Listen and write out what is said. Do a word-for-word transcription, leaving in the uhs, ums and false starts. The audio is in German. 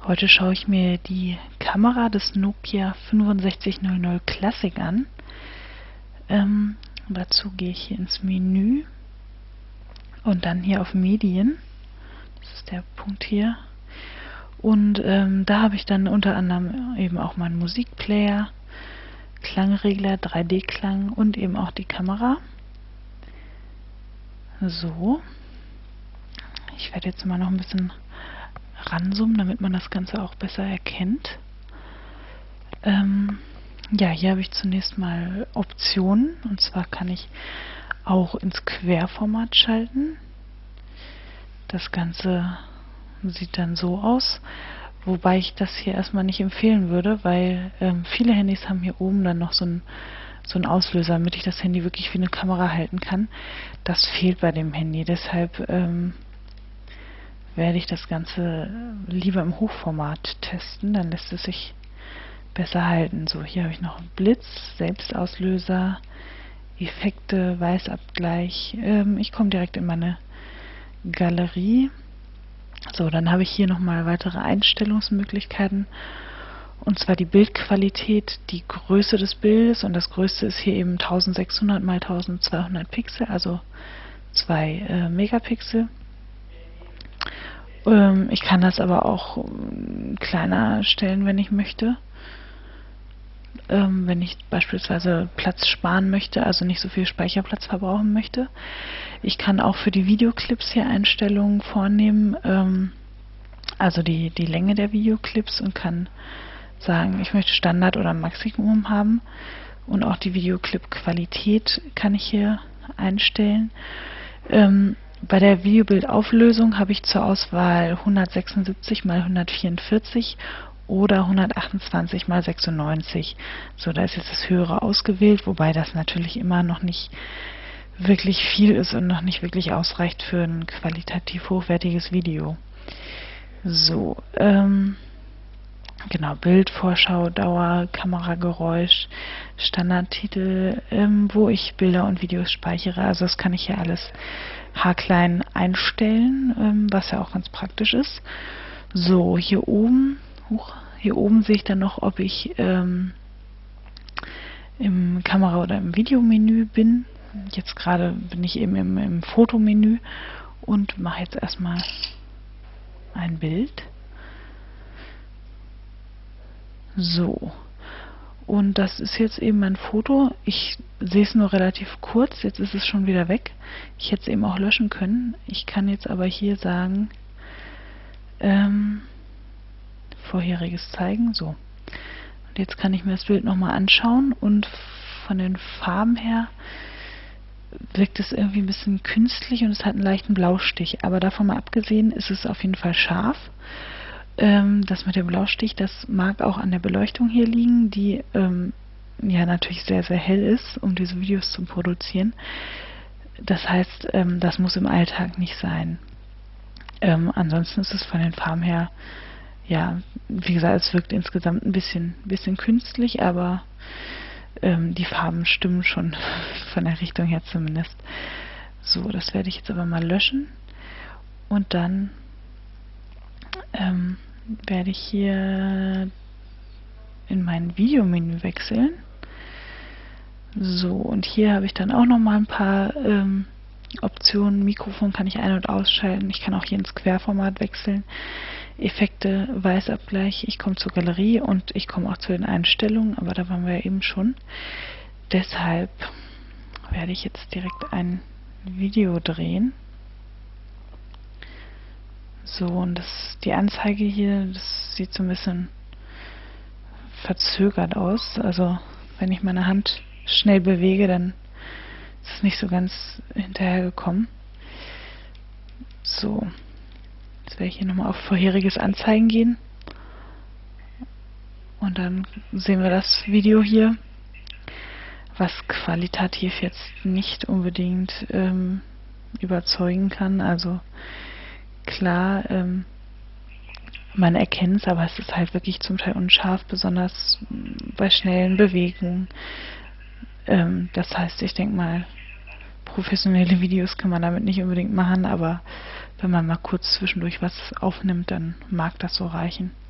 Heute schaue ich mir die Kamera des Nokia fünfundsechzig null null Classic an. Ähm, dazu gehe ich hier ins Menü und dann hier auf Medien. Das ist der Punkt hier. Und ähm, da habe ich dann unter anderem eben auch meinen Musikplayer, Klangregler, drei D Klang und eben auch die Kamera. So. Ich werde jetzt mal noch ein bisschen ranzoomen, damit man das Ganze auch besser erkennt. Ähm, ja, hier habe ich zunächst mal Optionen, und zwar kann ich auch ins Querformat schalten. Das Ganze sieht dann so aus, wobei ich das hier erstmal nicht empfehlen würde, weil ähm, viele Handys haben hier oben dann noch so ein so ein Auslöser, damit ich das Handy wirklich wie eine Kamera halten kann. Das fehlt bei dem Handy, deshalb ähm, werde ich das Ganze lieber im Hochformat testen, dann lässt es sich besser halten. So, hier habe ich noch Blitz, Selbstauslöser, Effekte, Weißabgleich. Ähm, ich komme direkt in meine Galerie. So, dann habe ich hier nochmal weitere Einstellungsmöglichkeiten, und zwar die Bildqualität, die Größe des Bildes, und das größte ist hier eben eintausendsechshundert mal eintausendzweihundert Pixel, also zwei äh, Megapixel. Ähm, ich kann das aber auch ähm, kleiner stellen, wenn ich möchte. Ähm, wenn ich beispielsweise Platz sparen möchte, also nicht so viel Speicherplatz verbrauchen möchte. Ich kann auch für die Videoclips hier Einstellungen vornehmen, ähm, also die, die Länge der Videoclips, und kann sagen, ich möchte Standard oder Maximum haben, und auch die Videoclip-Qualität kann ich hier einstellen. Ähm, bei der Videobildauflösung habe ich zur Auswahl hundertsechsundsiebzig mal hundertvierundvierzig oder hundertachtundzwanzig mal sechsundneunzig. So, da ist jetzt das höhere ausgewählt, wobei das natürlich immer noch nicht wirklich viel ist und noch nicht wirklich ausreicht für ein qualitativ hochwertiges Video. So, ähm, genau, Bild, Vorschau, Dauer, Kamerageräusch, Standardtitel, ähm, wo ich Bilder und Videos speichere. Also das kann ich hier alles haarklein einstellen, ähm, was ja auch ganz praktisch ist. So, hier oben, hoch, hier oben sehe ich dann noch, ob ich ähm, im Kamera- oder im Videomenü bin. Jetzt gerade bin ich eben im, im Fotomenü und mache jetzt erstmal ein Bild. So, und das ist jetzt eben mein Foto. Ich sehe es nur relativ kurz, jetzt ist es schon wieder weg. Ich hätte es eben auch löschen können. Ich kann jetzt aber hier sagen, ähm, vorheriges zeigen. So, und jetzt kann ich mir das Bild nochmal anschauen, und von den Farben her wirkt es irgendwie ein bisschen künstlich und es hat einen leichten Blaustich. Aber davon mal abgesehen ist es auf jeden Fall scharf. Das mit dem Blaustich, das mag auch an der Beleuchtung hier liegen, die ähm, ja natürlich sehr, sehr hell ist, um diese Videos zu produzieren. Das heißt, ähm, das muss im Alltag nicht sein. Ähm, ansonsten ist es von den Farben her, ja, wie gesagt, es wirkt insgesamt ein bisschen, bisschen künstlich, aber ähm, die Farben stimmen schon von der Richtung her zumindest. So, das werde ich jetzt aber mal löschen, und dann ähm, werde ich hier in mein Videomenü wechseln. So, und hier habe ich dann auch noch mal ein paar ähm, Optionen. Mikrofon kann ich ein- und ausschalten. Ich kann auch hier ins Querformat wechseln. Effekte, Weißabgleich. Ich komme zur Galerie und ich komme auch zu den Einstellungen, aber da waren wir ja eben schon. Deshalb werde ich jetzt direkt ein Video drehen. So, und das, die Anzeige hier, das sieht so ein bisschen verzögert aus. Also wenn ich meine Hand schnell bewege, dann ist es nicht so ganz hinterhergekommen. So, jetzt werde ich hier nochmal auf vorheriges Anzeigen gehen. Und dann sehen wir das Video hier, was qualitativ jetzt nicht unbedingt ähm, überzeugen kann. Also klar, ähm, man erkennt es, aber es ist halt wirklich zum Teil unscharf, besonders bei schnellen Bewegungen. Ähm, das heißt, ich denke mal, professionelle Videos kann man damit nicht unbedingt machen, aber wenn man mal kurz zwischendurch was aufnimmt, dann mag das so reichen.